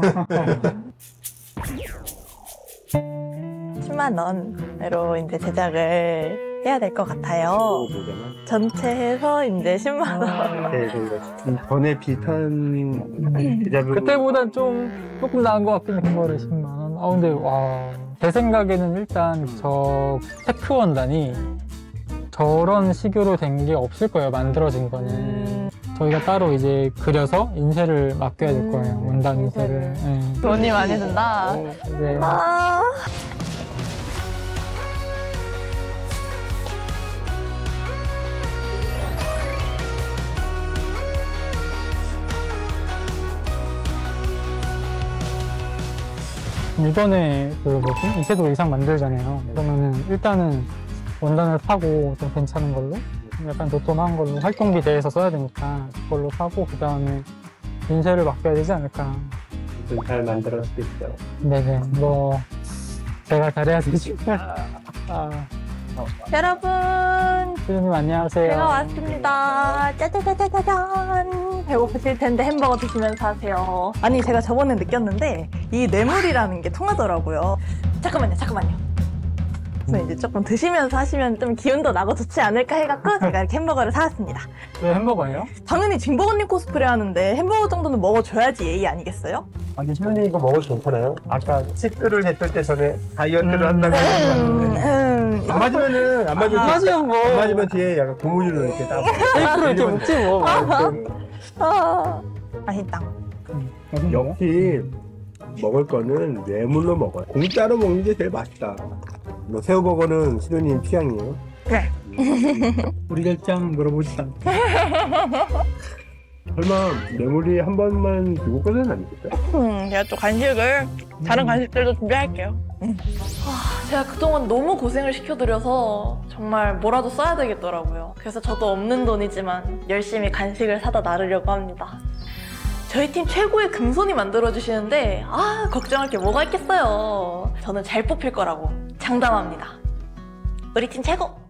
10만 원으로 이제 제작을 해야 될 것 같아요. 전체 해서 이제 10만 원. 네, 전에 비슷한 제작을 그때보단 조금 나은 것 같긴 한 거를 10만 원. 아 근데 와, 제 생각에는 일단 저 테크 원단이 저런 식으로 된 게 없을 거예요. 만들어진 거는. 저희가 따로 이제 그려서 인쇄를 맡겨야 될 거예요. 원단 인쇄를. 네. 돈이 많이 든다. 네. 아. 이번에 그 뭐지? 이세돌 의상 만들잖아요. 그러면은 일단은 원단을 사고 좀 괜찮은 걸로 약간 도톰한 걸로 활동비 대에서 써야 되니까 그걸로 사고 그 다음에 인쇄를 맡겨야 되지 않을까. 잘 만들었을 수 있죠. 네네. 뭐 제가 잘해야 되지. 여러분, 수준님 안녕하세요. 제가 왔습니다. 짜자자자자잔. 배고프실 텐데 햄버거 드시면서 하세요. 아니, 제가 저번에 느꼈는데 이 뇌물이라는 게 통하더라고요. 잠깐만요. 그래서 이제 조금 드시면서 하시면 좀 기운도 나고 좋지 않을까 해갖고 제가 이렇게 햄버거를 사왔습니다. 왜 햄버거예요? 당연히 징버거님 코스프레 하는데 햄버거 정도는 먹어줘야지 예의 아니겠어요? 아니, 시현이 이거 먹어도 괜찮아요? 아까 치크를 했을 때 전에 다이어트를 한다고 했는데 안 맞으면 맞으면 뭐. 안 맞으면 뒤에 약간 고무줄로 이렇게 딱 테이프로 이렇게 묶지 뭐. 맛있다. 역시 먹을 거는 뇌물로 먹어요. 공짜로 먹는 게 제일 맛있다. 뭐 새우버거는 시도님 취향이에요? 그래. 우리 결정 물어보시다. 설마 뇌물이 한 번만 주고 끝은 아니겠죠? 제가 또 간식을 다른 간식들도 준비할게요. 제가 그동안 너무 고생을 시켜드려서 정말 뭐라도 써야 되겠더라고요. 그래서 저도 없는 돈이지만 열심히 간식을 사다 나르려고 합니다. 저희 팀 최고의 금손이 만들어주시는데 걱정할 게 뭐가 있겠어요. 저는 잘 뽑힐 거라고 장담합니다. 우리 팀 최고!